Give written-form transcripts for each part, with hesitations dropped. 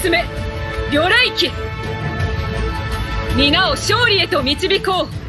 娘魚雷記、皆を勝利へと導こう。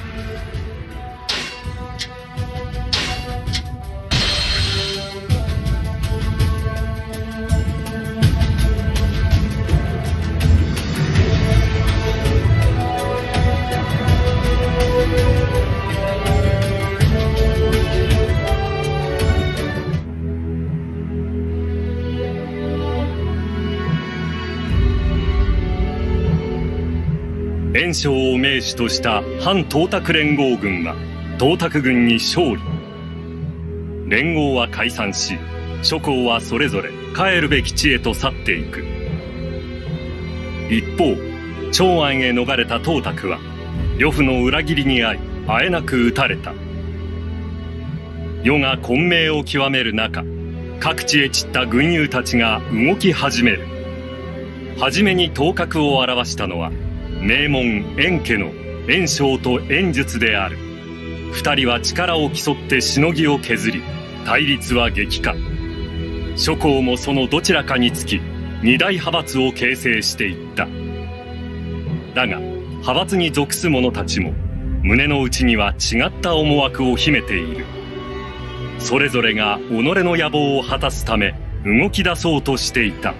袁紹を盟主とした反董卓連合軍は董卓軍に勝利。連合は解散し、諸侯はそれぞれ帰るべき地へと去っていく。一方、長安へ逃れた董卓は呂布の裏切りに遭い、あえなく討たれた。世が混迷を極める中、各地へ散った軍友たちが動き始める。はじめに頭角を現したのは名門袁家の袁紹と袁術である。二人は力を競ってしのぎを削り、対立は激化。諸侯もそのどちらかにつき二大派閥を形成していった。だが派閥に属す者たちも胸の内には違った思惑を秘めている。それぞれが己の野望を果たすため動き出そうとしていた。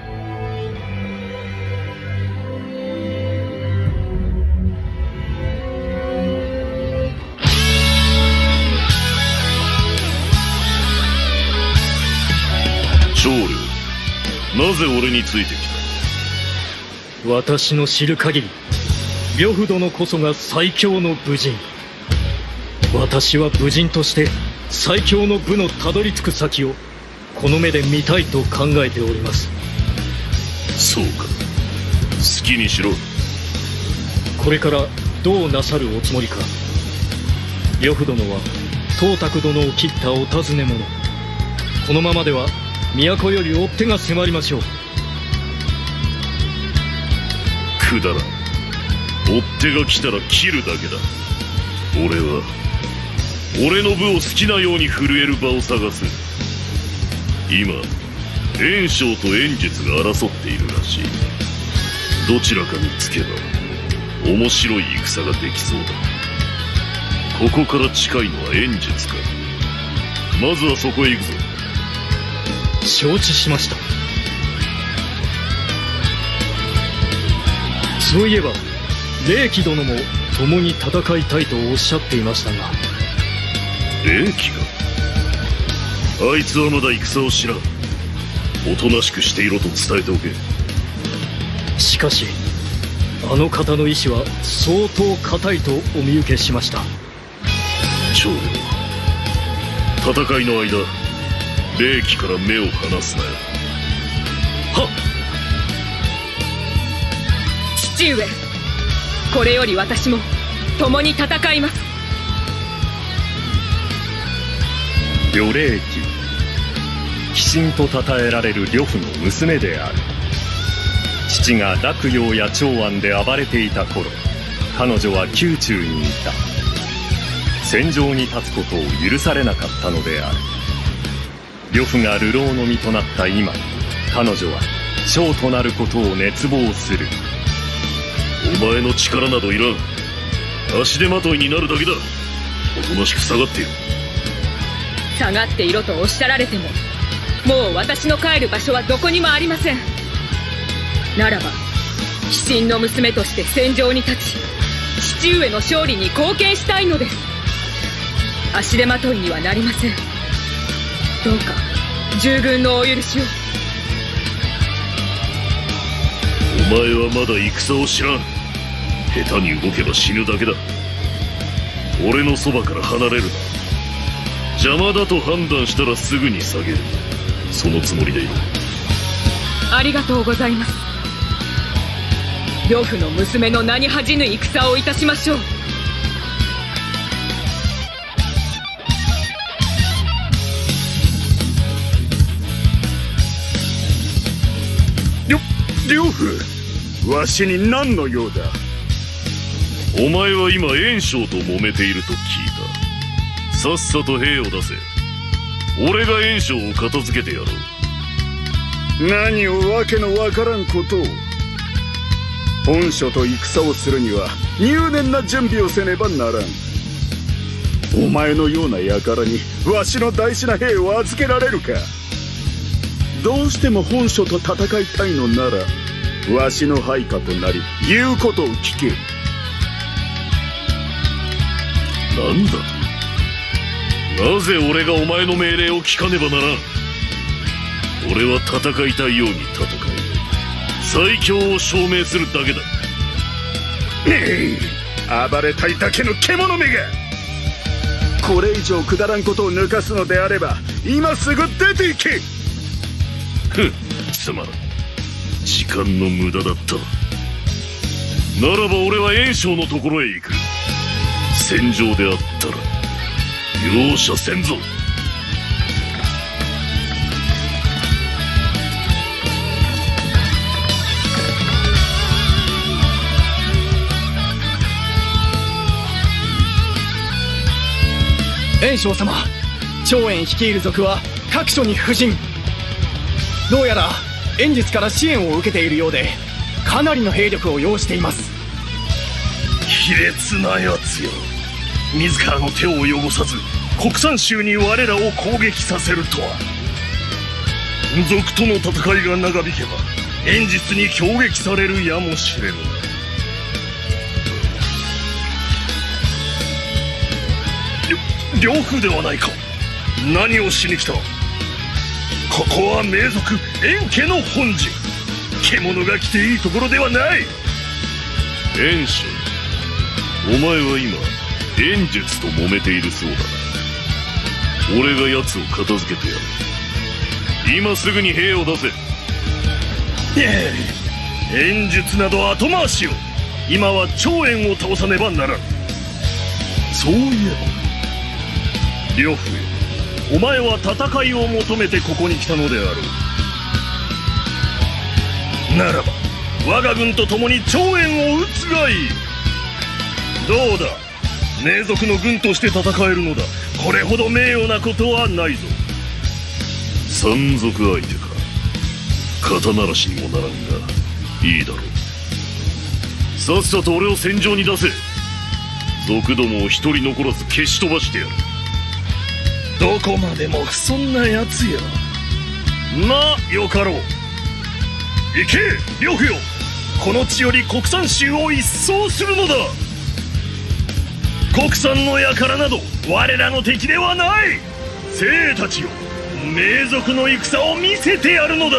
長領、なぜ俺についてきた？私の知る限り、呂布殿こそが最強の武人。私は武人として最強の武のたどり着く先をこの目で見たいと考えております。 そうか、好きにしろ。 これからどうなさるおつもりか。呂布殿は董卓殿を切ったお尋ね者。このままでは都より追っ手が迫りましょう。 くだらん。追っ手が来たら切るだけだ。俺は俺の部を好きなように震える場を探す。今袁紹と袁術が争っているらしい。どちらかにつけば面白い戦ができそうだ。ここから近いのは袁術か。まずはそこへ行くぞ。 承知しました。そういえば霊気殿も共に戦いたいとおっしゃっていましたが。 霊気か。あいつはまだ戦を知らん。おとなしくしていろと伝えておけ。 しかしあの方の意志は相当固いとお見受けしました。 長領、戦いの間霊気から目を離すなよ。はっ。 父上、これより私も共に戦います。 呂霊気、鬼神と称えられる呂布の娘である。父が洛陽や長安で暴れていた頃、彼女は宮中にいた。戦場に立つことを許されなかったのである。呂布が流浪の身となった今、彼女は将となることを熱望する。 お前の力などいらん。足手まといになるだけだ。おとなしく下がっている。 下がっていろとおっしゃられても、もう私の帰る場所はどこにもありません。ならば鬼神の娘として戦場に立ち、父上の勝利に貢献したいのです。足手まといにはなりません。どうか従軍のお許しを。 お前はまだ戦を知らん。下手に動けば死ぬだけだ。俺のそばから離れるな。邪魔だと判断したらすぐに下げる。そのつもりでいる。 ありがとうございます。呂布の娘の名に恥じぬ戦をいたしましょう。 呂布、わしに何の用だ。 お前は今袁紹と揉めていると聞いた。さっさと兵を出せ。俺が袁紹を片付けてやろう。 何をわけのわからんことを。本書と戦をするには入念な準備をせねばならん。お前のような輩にわしの大事な兵を預けられるか。どうしても本書と戦いたいのならわしの配下となり言うことを聞け。 なんだと。なぜ俺がお前の命令を聞かねばならん。俺は戦いたいように戦い最強を証明するだけだ。 暴れたいだけの獣めが。これ以上くだらんことを抜かすのであれば今すぐ出て行け。 ふん、つまらん。時間の無駄だった。ならば俺は袁紹のところへ行く。戦場であったら容赦せんぞ。 袁紹様、趙燕率いる族は各所に布陣。どうやら袁術から支援を受けているようでかなりの兵力を要しています。 卑劣なやつよ。自らの手を汚さず国産州に我らを攻撃させるとは。族との戦いが長引けば袁術に攻撃されるやもしれぬ。呂布ではないか。何をしに来た。ここは名族袁家の本陣。獣が来ていいところではない。袁紹、お前は今袁術と揉めているそうだな。俺が奴を片付けてやる。今すぐに兵を出せ。袁術など後回しよ。今は趙燕を倒さねばならん。そういえば呂布よ、お前は戦いを求めてここに来たのであろう。ならば我が軍と共に趙燕を討つがいい。どうだ、名族の軍として戦えるのだ。これほど名誉なことはないぞ。山賊相手か。肩慣らしにもならんがいいだろう。さっさと俺を戦場に出せ。族どもを一人残らず消し飛ばしてやる。どこまでも不遜なやつよ。まあよかろう。行け呂布よ、この地より国産州を一掃するのだ。国産の輩など我らの敵ではない。精鋭たちよ、名族の戦を見せてやるのだ。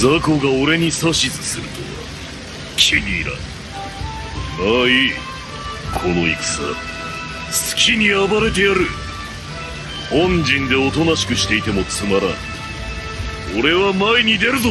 雑魚が俺に指図するとは気に入らん。まあいい、この戦好きに暴れてやる。本陣でおとなしくしていてもつまらん。俺は前に出るぞ。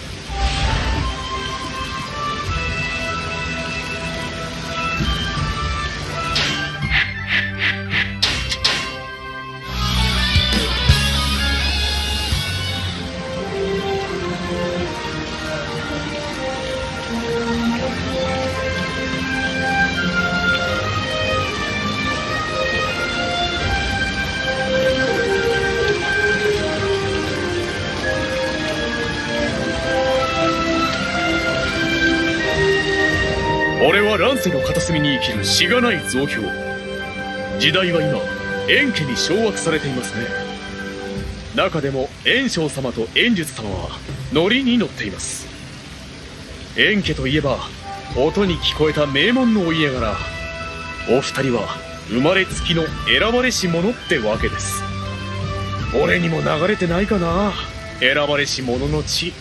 俺は乱世の片隅に生きるしがない雑兵。時代は今円家に掌握されていますね。中でも円章様と円術様はノリに乗っています。円家といえば音に聞こえた名門のお家柄。お二人は生まれつきの選ばれし者ってわけです。俺にも流れてないかな、選ばれし者の血。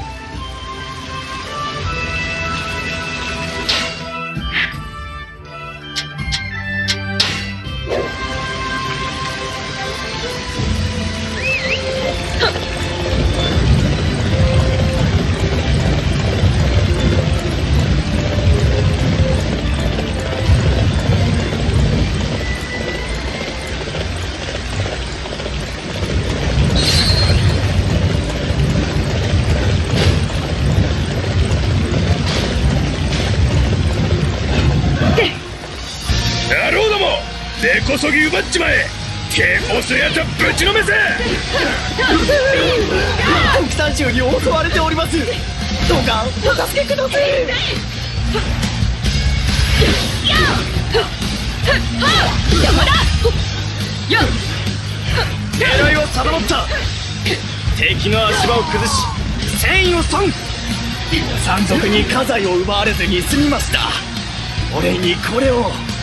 根こそぎ奪っちまえ。ケボスやつぶちのめせ。 国産衆に襲われております。どうかお助けください。 山田よっ、 狙いは定まった。敵の足場を崩し戦意を損。山賊に家財を奪われずに済みました。お礼にこれを。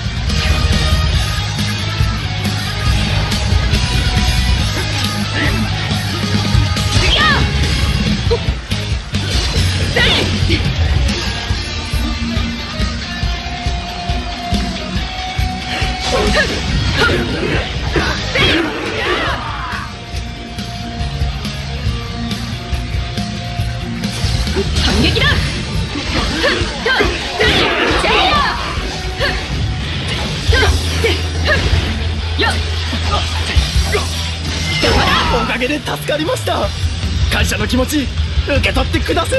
反撃だ。 おかげで助かりました。感謝の気持ち受け取ってください。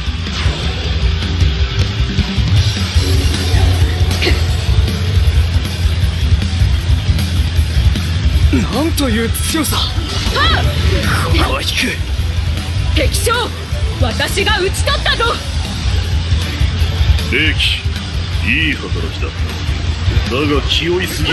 なんという強さ。ここは引く。 敵将、私が討ち取ったぞ。 霊気、いい働きだった。だが気負いすぎる。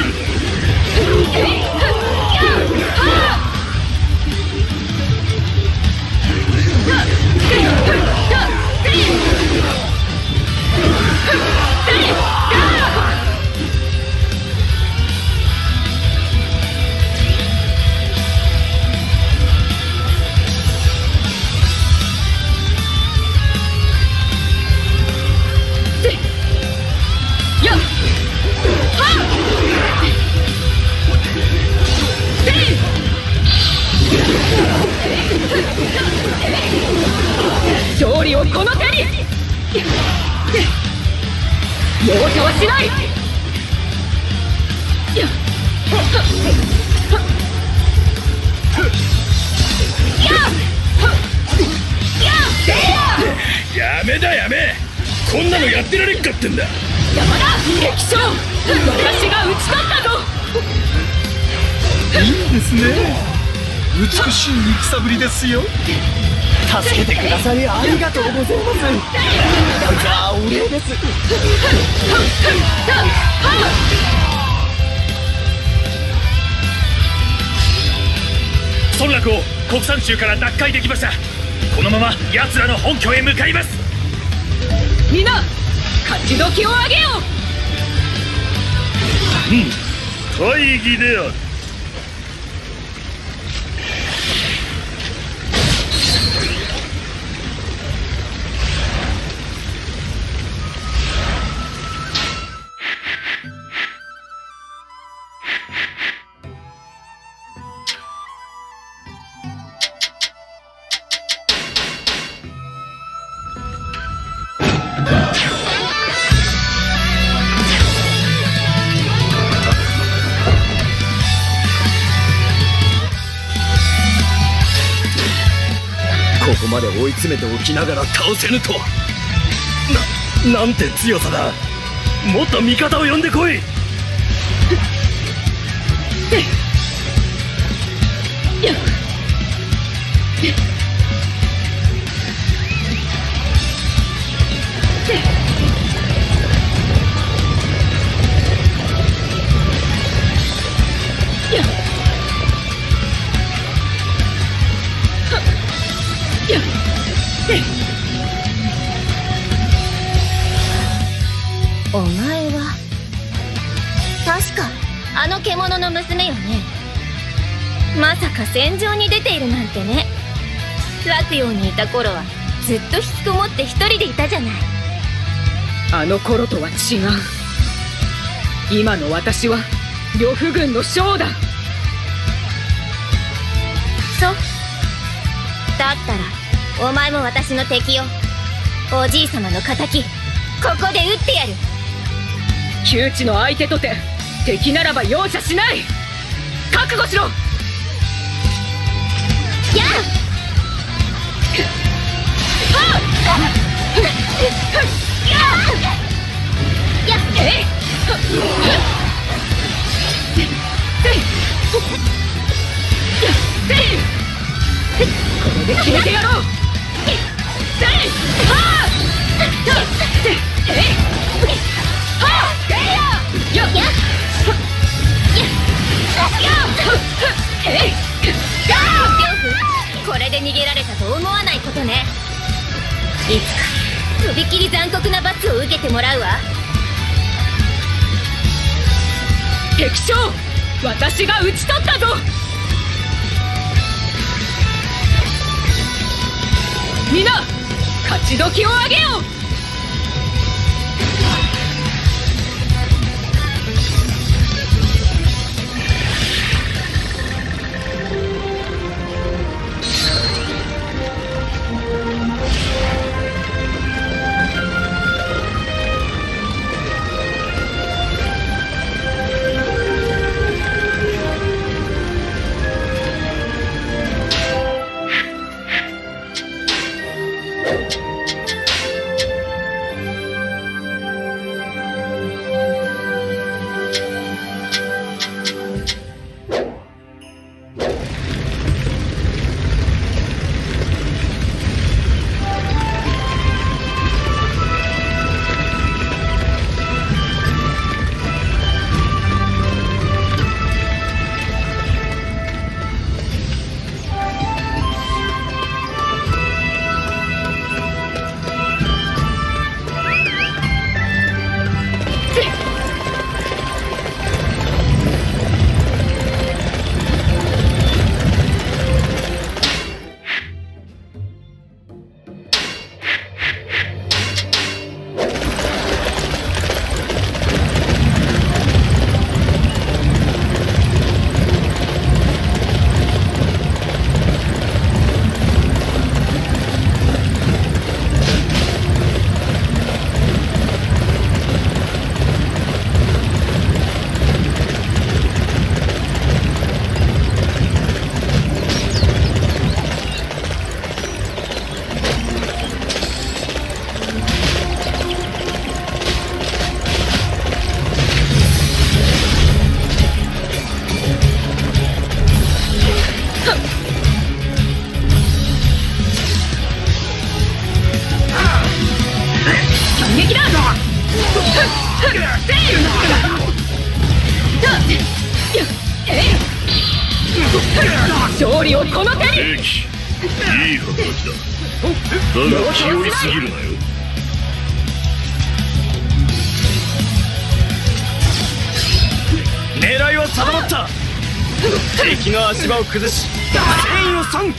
勝利をこの手に。容赦はしない。 やめだやめ。こんなのやってられっかってんだ。 山田、敵将、私が討ち取ったぞ。 いいですね、美しい戦ぶりですよ。 助けてくださりありがとうございます。じゃあお礼です。 村落を国産中から奪回できました。このまま奴らの本拠へ向かいます。 みんな勝ち時を上げよう。 大義である。 こまで追い詰めておきながら倒せぬとは。なんて強さだ。もっと味方を呼んでこい。 お前は確かあの獣の娘よね。まさか戦場に出ているなんてね。洛陽にいた頃はずっと引きこもって一人でいたじゃない。 あの頃とは違う。今の私は呂布軍の将だ。 そうだったらお前も私の敵よ。おじい様の敵ここで撃ってやる。 窮地の相手とて敵ならば容赦しない。覚悟しろ。 やこれで決めてやろう。 これで逃げられたと思わないことね。いつかとびきり残酷な罰を受けてもらうわ。 敵将、私が討ち取ったぞ。皆勝ち時をあげよう。勝利をこの手に。 いい働きだ。だが気負いすぎるなよ。 狙いは定まった。敵の足場を崩し戦意を損。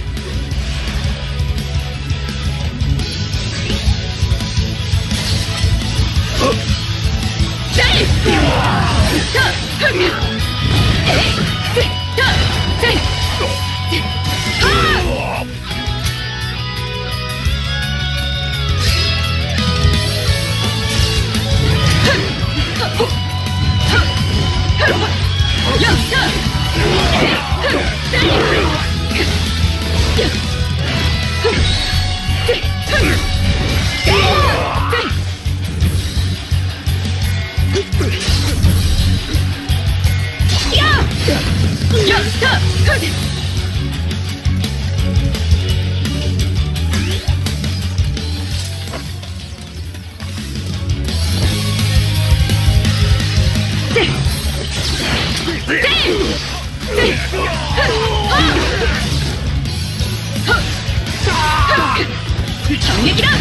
反撃だ。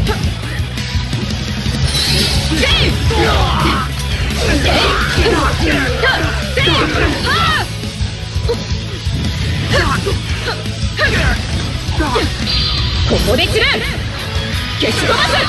ここで散る。消し飛ばす。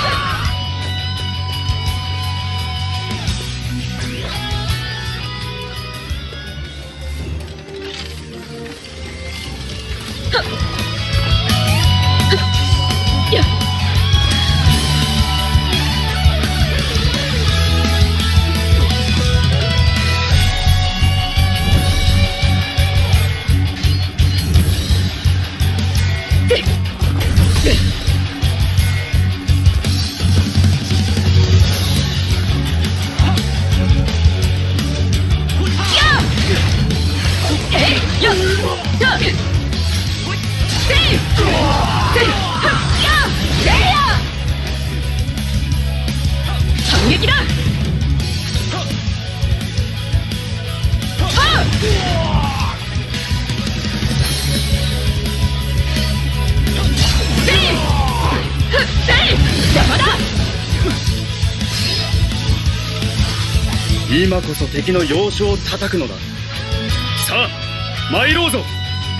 反撃だ。邪魔だ。 今こそ敵の要所を叩くのだ。さあ参ろうぞ。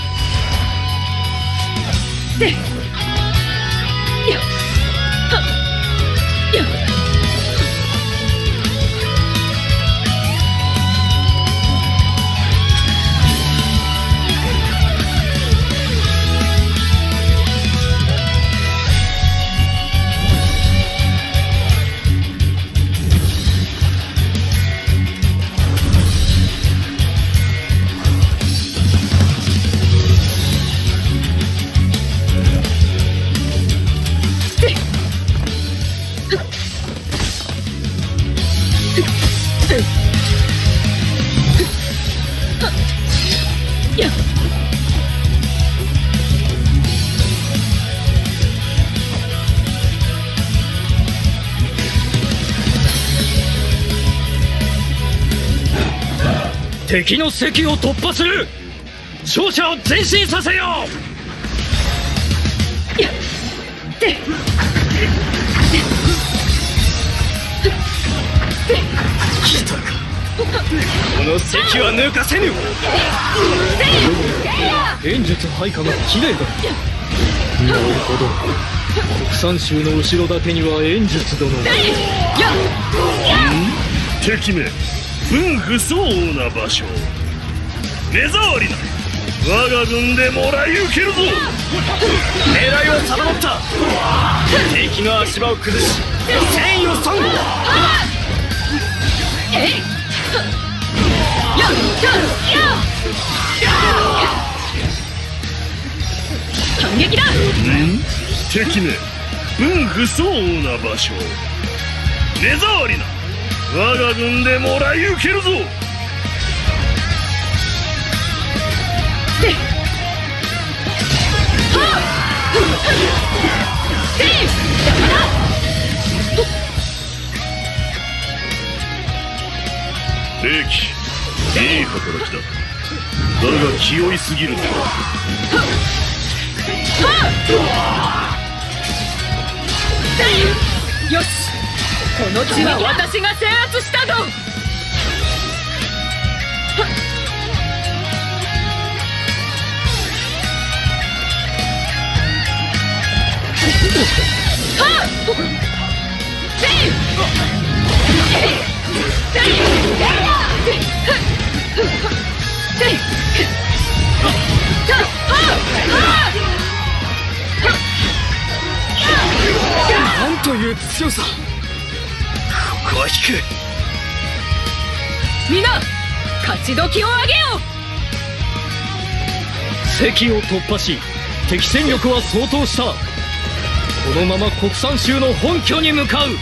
敵の関を突破する。勝者を前進させよう。 来たか。この関は抜かせぬ。 演術配下が綺麗だ。なるほど。国産州の後ろ盾には演術殿が。 敵め分不相応な場所。目障りな我が軍でもらい受けるぞ。 狙いは定まった。敵の足場を崩し戦意を損。 反撃だ。 敵め分不相応な場所。目障りな我が軍でもらい受けるぞ。兵器いい働きだ。だが気負いすぎるんだ。 よし、この地は私が制圧したぞ。 なんという強さ。ここは引く。 みんな勝ち時を上げよう。 関を突破し敵戦力は相当した。このまま国産州の本拠に向かう。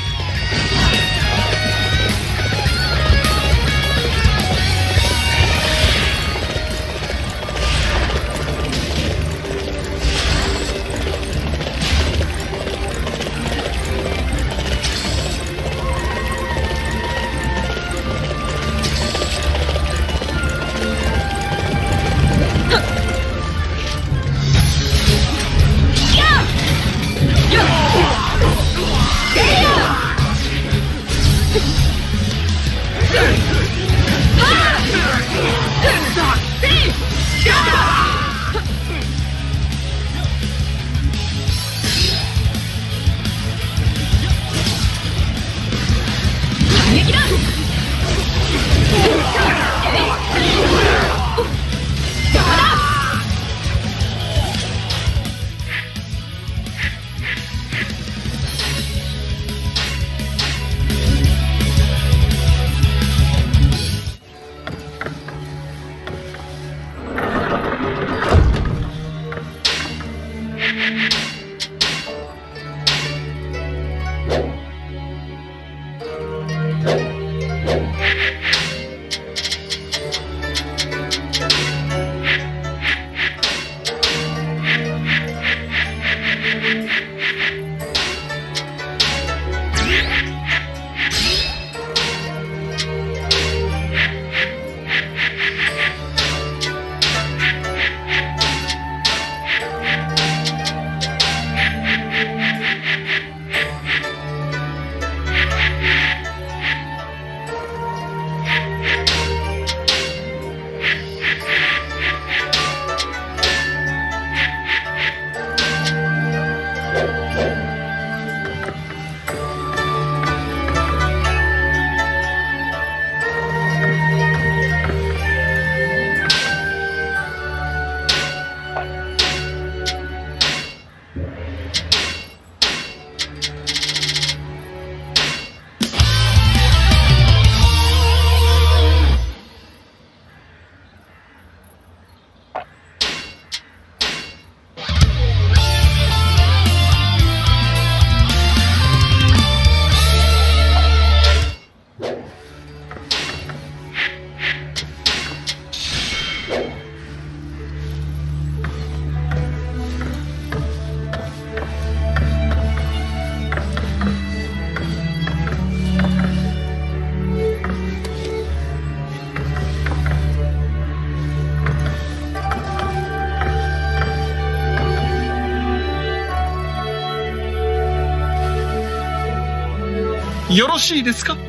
よろしいですか？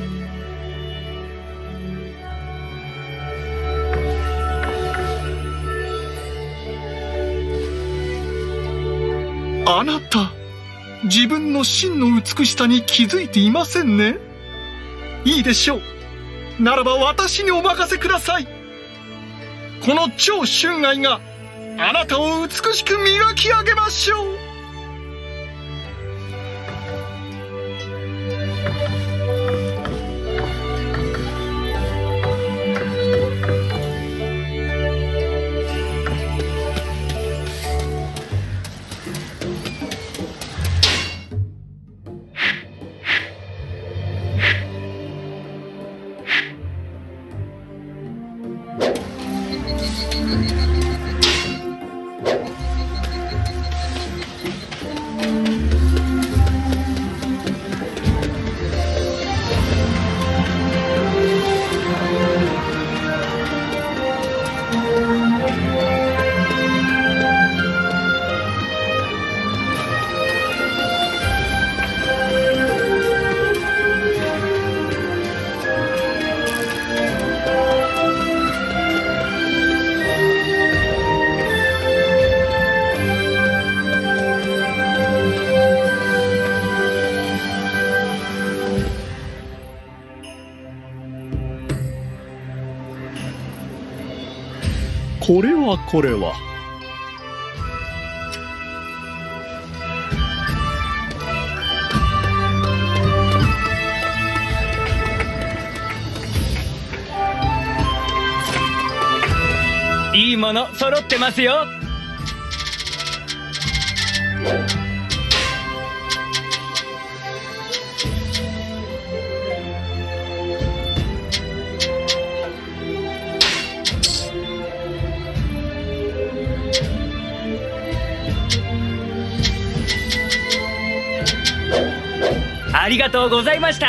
あなた、自分の真の美しさに気づいていませんね。いいでしょう。ならば私にお任せください。この超春愛があなたを美しく磨き上げましょう。 これはいいもの揃ってますよ。ありがとうございました。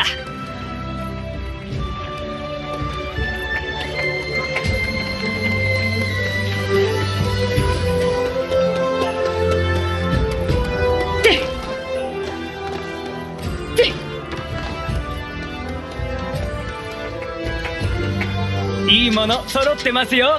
いいもの揃ってますよ。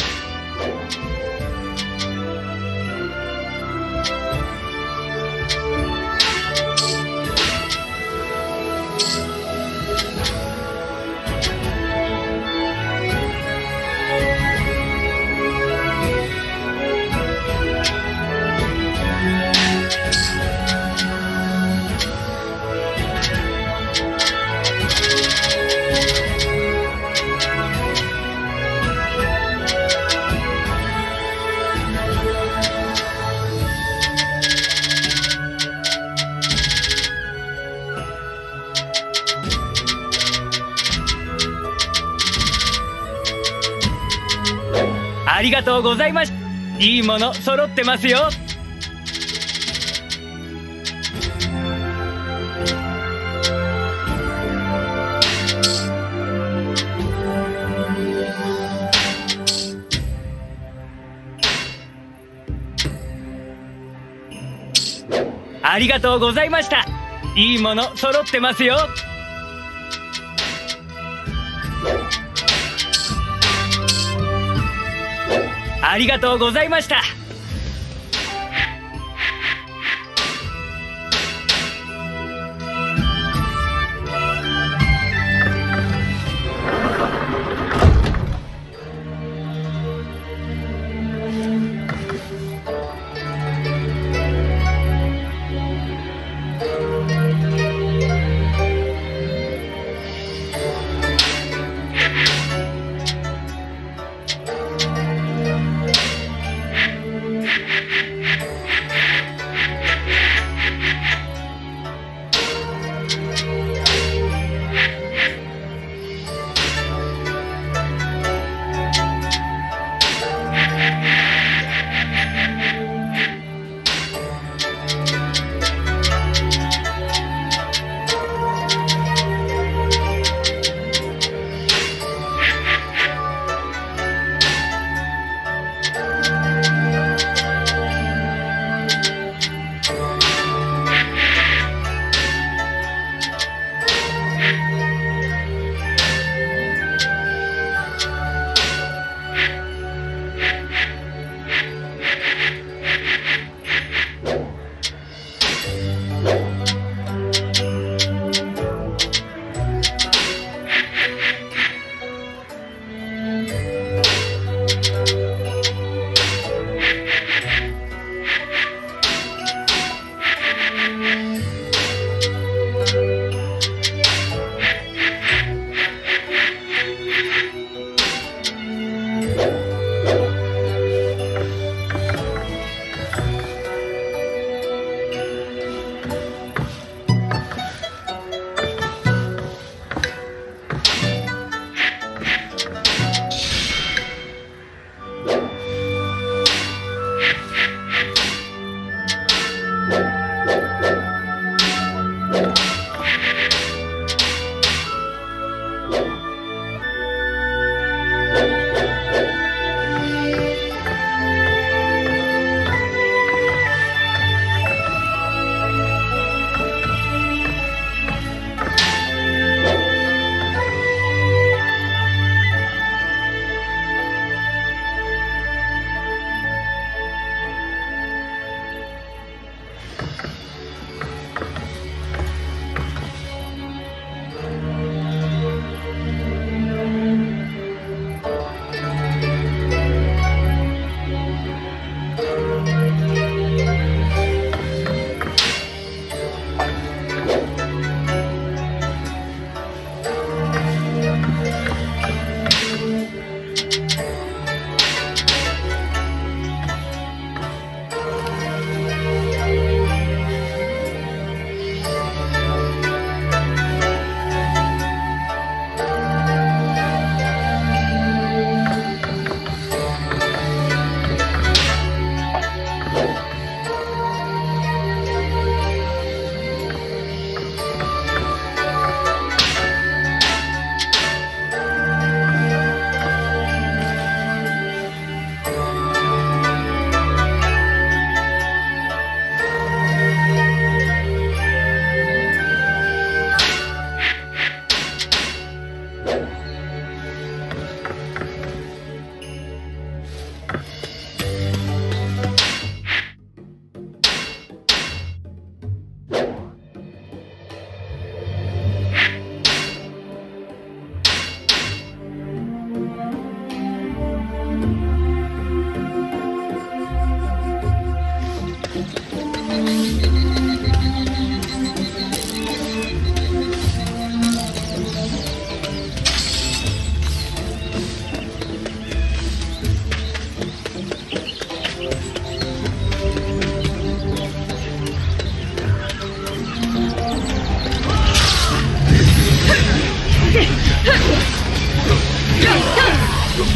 ありがとうございます。いいもの揃ってますよ。ありがとうございました。いいもの揃ってますよ。ありがとうございました。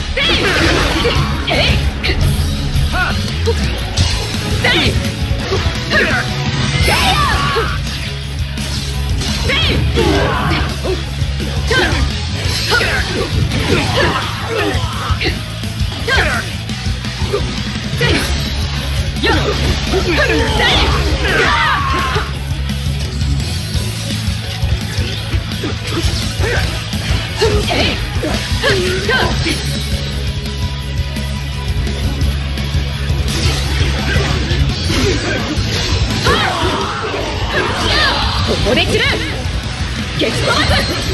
ここで切る。激飛ばす。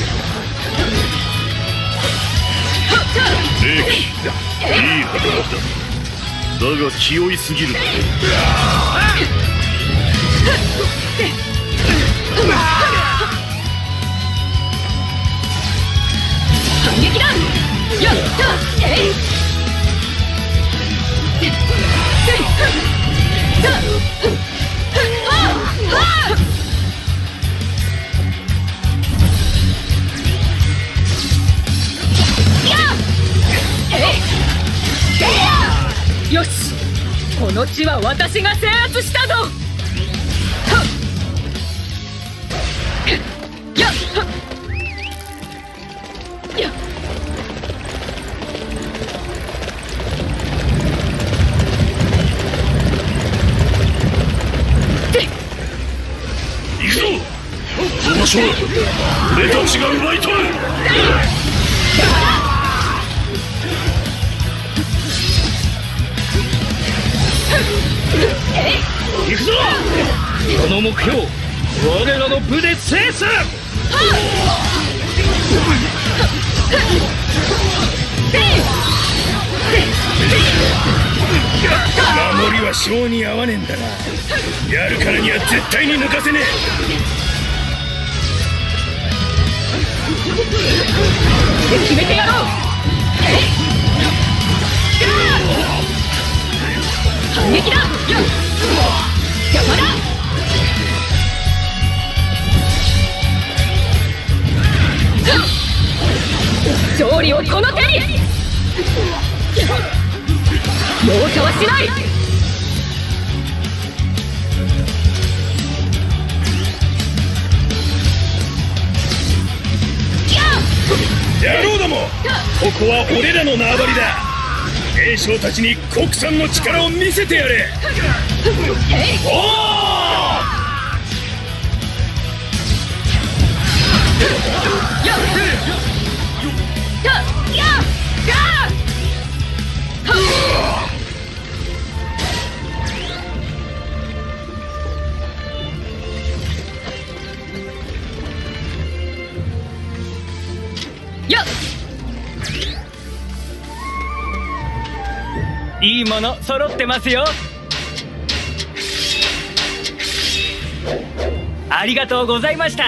いい働きだ。だが気負いすぎるな。 反撃だ。やったえい。よし、この地は私が制圧したぞ。やっやっ行くぞ。この場所は俺たちが奪い取る。 行くぞ。この目標、我らの部で制す。 守りは性に合わねえんだな。やるからには絶対に抜かせねえ。決めてやろう。反撃だ。邪魔だ。勝利をこの手に。容赦はしない。 野郎ども、ここは俺らの縄張りだ。兵将たちに国産の力を見せてやれ。おいいもの揃ってますよ。ありがとうございました。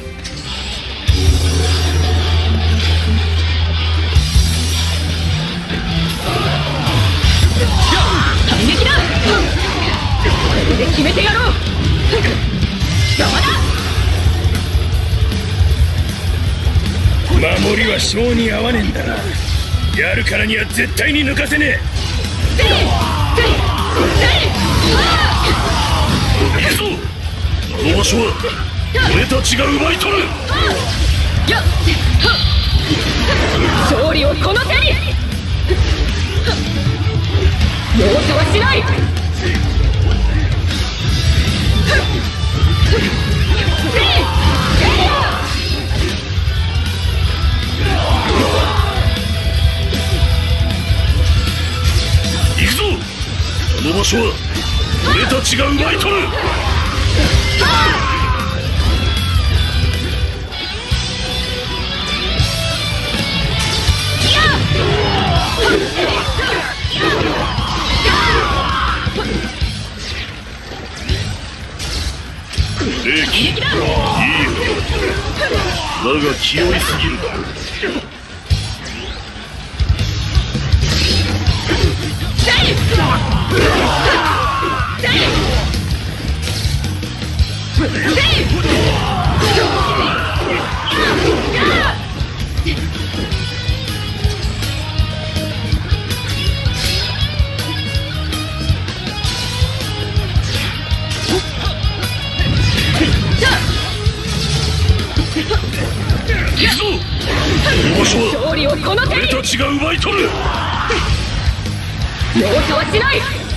反撃だ。これで決めてやろう。邪魔だ。 守りは性に合わねえんだな。やるからには絶対に抜かせねえ。行くぞ。この場所は俺たちが奪い取る。 勝利をこの手に。容赦はしない。 行くぞ。この場所は俺たちが奪い取る。兵器いいよ。だが気負いすぎる。 ちが奪い取る。 容赦はしない。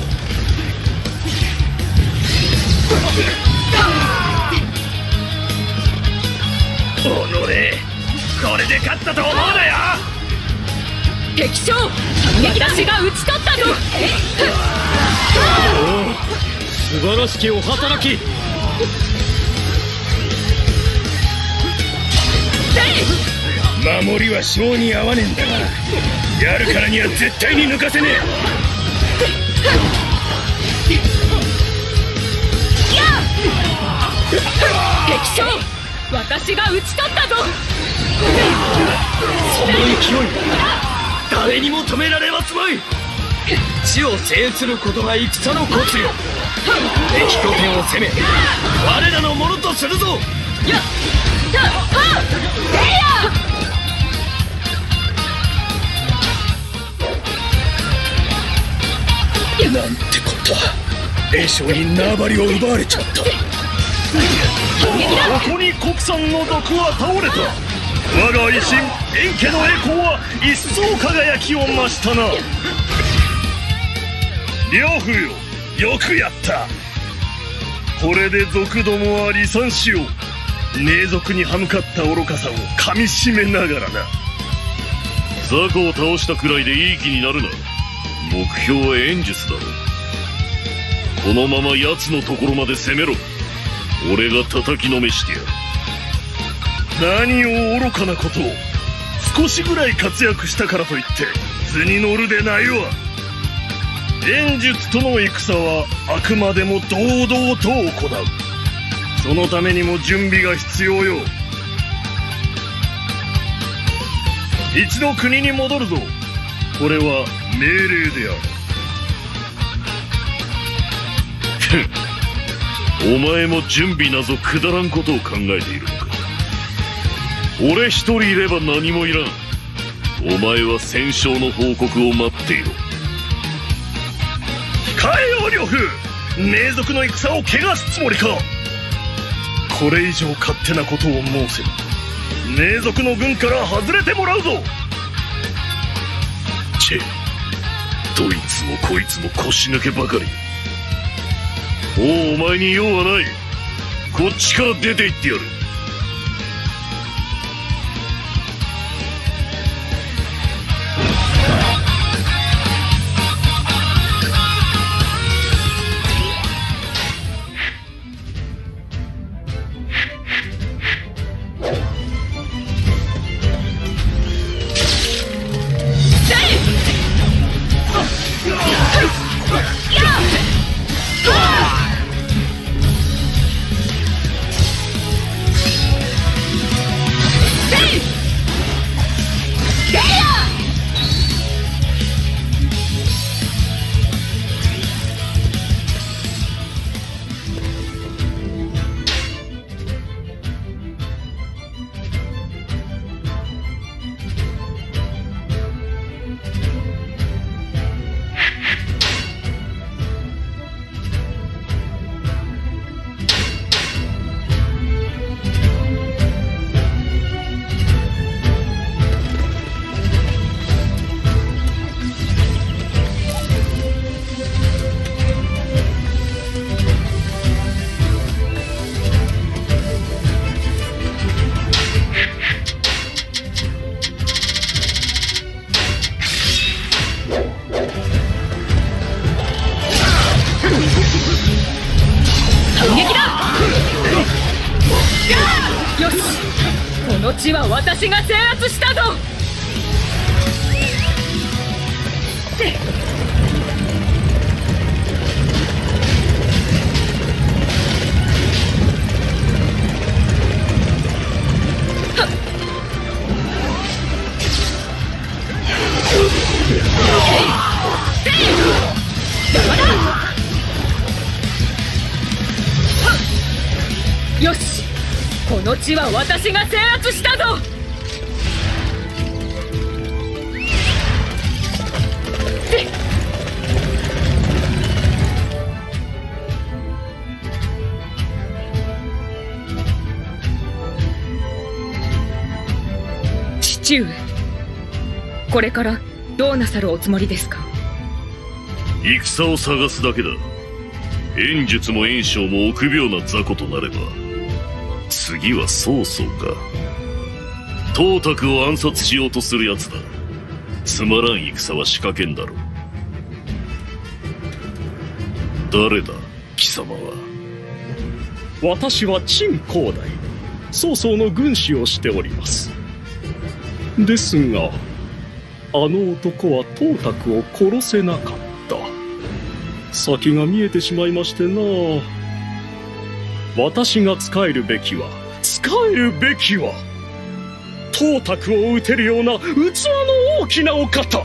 おのれ、これで勝ったと思うなよ。 敵将、私が討ち取ったぞ。 おお、素晴らしきお働き。 守りは性に合わねえんだが、やるからには絶対に抜かせねえ。敵将、私が討ち取ったぞ。 その勢い、誰にも止められますまい。地を制することが戦のコツよ。敵拠点を攻め、我らのものとするぞ。 やっ、 え。なんてこった。炎章に縄張りを奪われちゃった。 ここに国産の毒は倒れた。我が維新円家の栄光は一層輝きを増したな。呂布よ、よくやった。これで賊どもは離散しよう。姉族に歯向かった愚かさをかみしめながらな。 雑魚を倒したくらいでいい気になるな。目標は演術だろ。このまま奴のところまで攻めろ。俺が叩きのめしてやる。 何を愚かなことを。少しぐらい活躍したからといって図に乗るでないわ。演術との戦はあくまでも堂々と行う。そのためにも準備が必要よ。一度国に戻るぞ。これは命令である。お前も準備なぞくだらんことを考えているのか。俺一人いれば何もいらん。お前は戦勝の報告を待っていろ。 控えよ呂布。姉族の戦を汚すつもりか。これ以上勝手なことを申せば姉族の軍から外れてもらうぞ。 チェ、どいつもこいつも腰抜けばかり。もうお前に用はない。こっちから出て行ってやる。 この地は私が制圧したぞ。よし、この地は私が制圧したぞ。父上、 これからどうなさるおつもりですか？ 戦を探すだけだ。炎術も炎章も臆病な雑魚となれば、次は曹操か。董卓を暗殺しようとするやつだ。つまらん戦は仕掛けんだろう。誰だ貴様は。 私は陳広大、曹操の軍師をしております。ですが、あの男は董卓を殺せなかった。先が見えてしまいましてな。私が仕えるべきは董卓を討てるような器の大きなお方。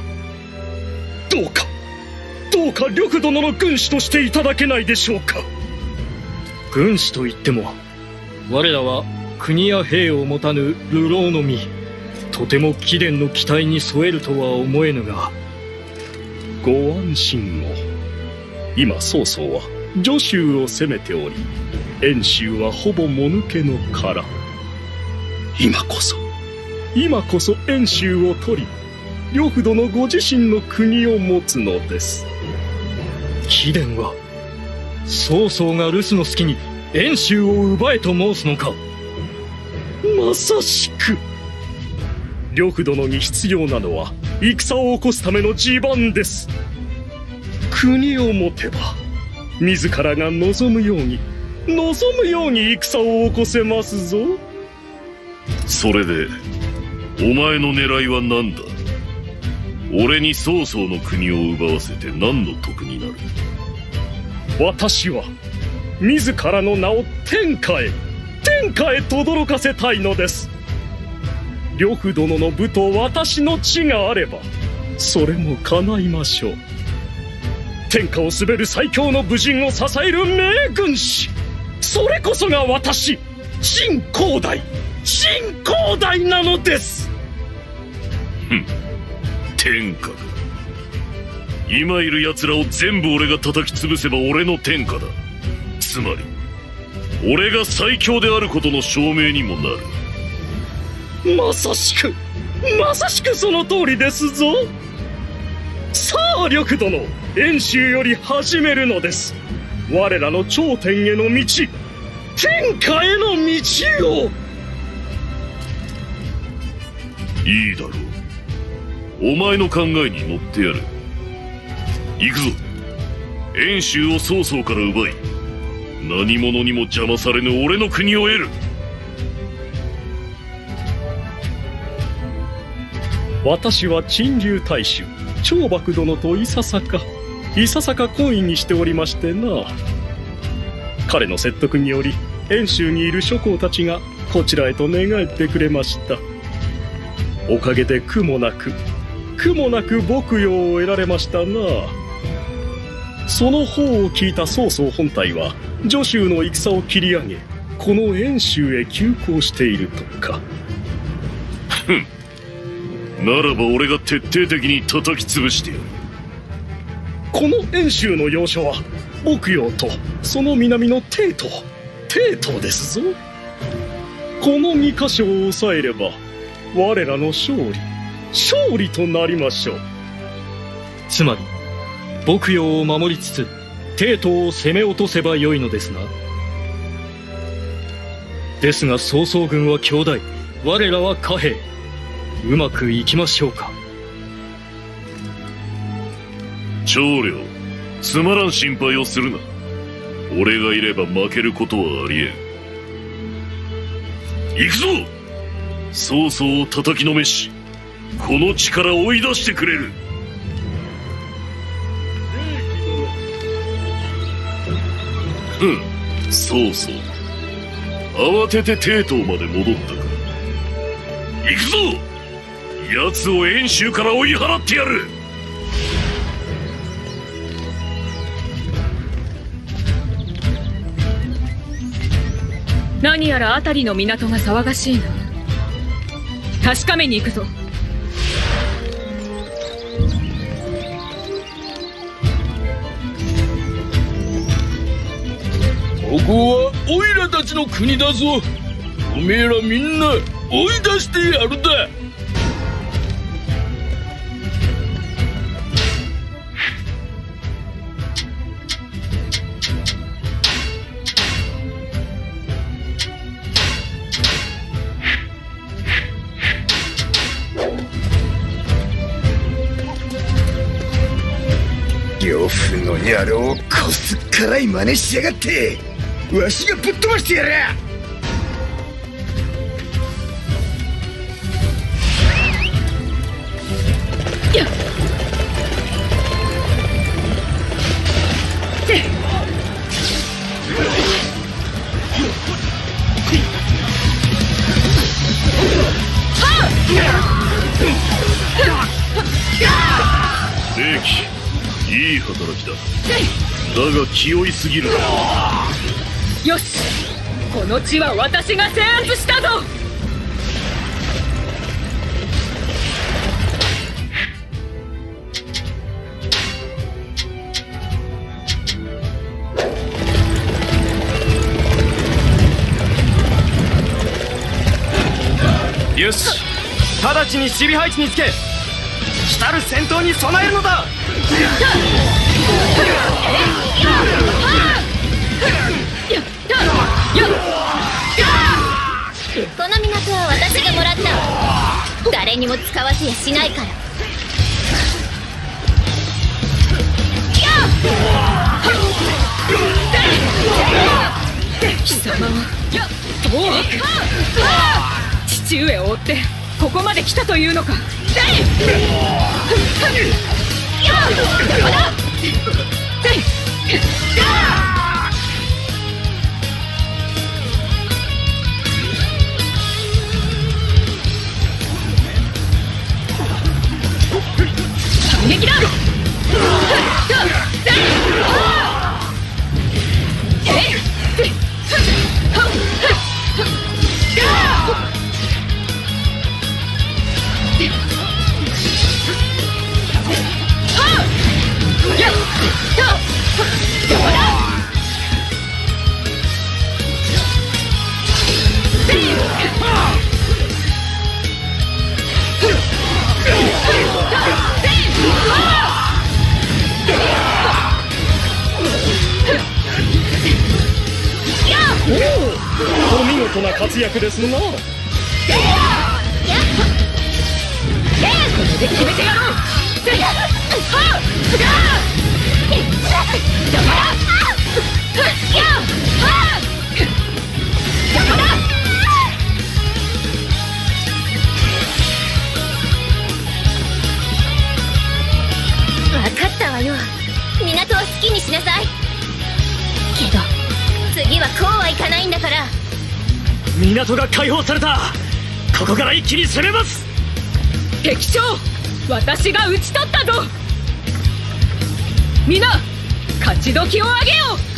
どうか呂布殿の軍師としていただけないでしょうか。 軍師といっても我らは国や兵を持たぬ流浪の身、とても貴殿の期待に添えるとは思えぬが。 ご安心を。今曹操は徐州を攻めており、遠州はほぼもぬけの殻。今こそ遠州を取り、呂布殿ご自身の国を持つのです。 貴殿は曹操が留守の隙に遠州を奪えと申すのか。 まさしく。呂布殿に必要なのは戦を起こすための地盤です。国を持てば自らが望むように戦を起こせますぞ。 それでお前の狙いは何だ。俺に曹操の国を奪わせて何の得になる。 私は自らの名を天下へ轟かせたいのです。呂布殿の武と私の地があればそれも叶いましょう。天下を統べる最強の武人を支える名軍師、それこそが私陳広大なのです。 天下か。今いる奴らを全部俺が叩き潰せば俺の天下だ。つまり俺が最強であることの証明にもなる。 まさしくその通りですぞ。さあ呂布殿、遠州より始めるのです。我らの頂点への道、天下への道を。 いいだろう。お前の考えに乗ってやる。行くぞ。遠州を曹操から奪い、何者にも邪魔されぬ俺の国を得る。 私は陳留大衆張幕殿といささか懇意にしておりましてな。彼の説得により遠州にいる諸侯たちがこちらへと寝返ってくれました。おかげで苦もなく牧羊を得られましたな。その方を聞いた曹操本体は徐州の戦を切り上げ、この遠州へ急行しているとか。 ならば俺が徹底的に叩き潰してやる。 この遠州の要所は牧羊とその南の帝都ですぞ。この2カ所を抑えれば我らの勝利となりましょう。 つまり牧羊を守りつつ帝都を攻め落とせばよいのですな。ですが曹操軍は強大、我らは貨幣。うまくいきましょうか。 長領、つまらん心配をするな。俺がいれば負けることはありえん。行くぞ。曹操を叩きのめし、この地から追い出してくれる。曹操、慌てて帝都まで戻ったか。行くぞ。奴を遠州から追い払ってやる。 何やら辺りの港が騒がしいな。確かめに行くぞ。 ここはオイラたちの国だぞ。おめえらみんな追い出してやるだ。 呂布の野郎、こすっからい真似しやがって。わしがぶっ飛ばしてやる。 聖騎、いい働きだ。だが気負いすぎるな。 よし、この地は私が制圧したぞ。 よし、直ちに守備配置につけ、来たる戦闘に備えるのだ。 この港は私がもらった。誰にも使わせやしないから。 貴様は父上を追ってここまで来たというのか。反撃だ。 お見事な活躍ですな。これで決めてやろう。 分かったわよ。港を好きにしなさい。けど次はこうはいかないんだから。 港が解放された。ここから一気に攻めます。 敵将、私が討ち取ったぞ。皆、勝ち時をあげよう。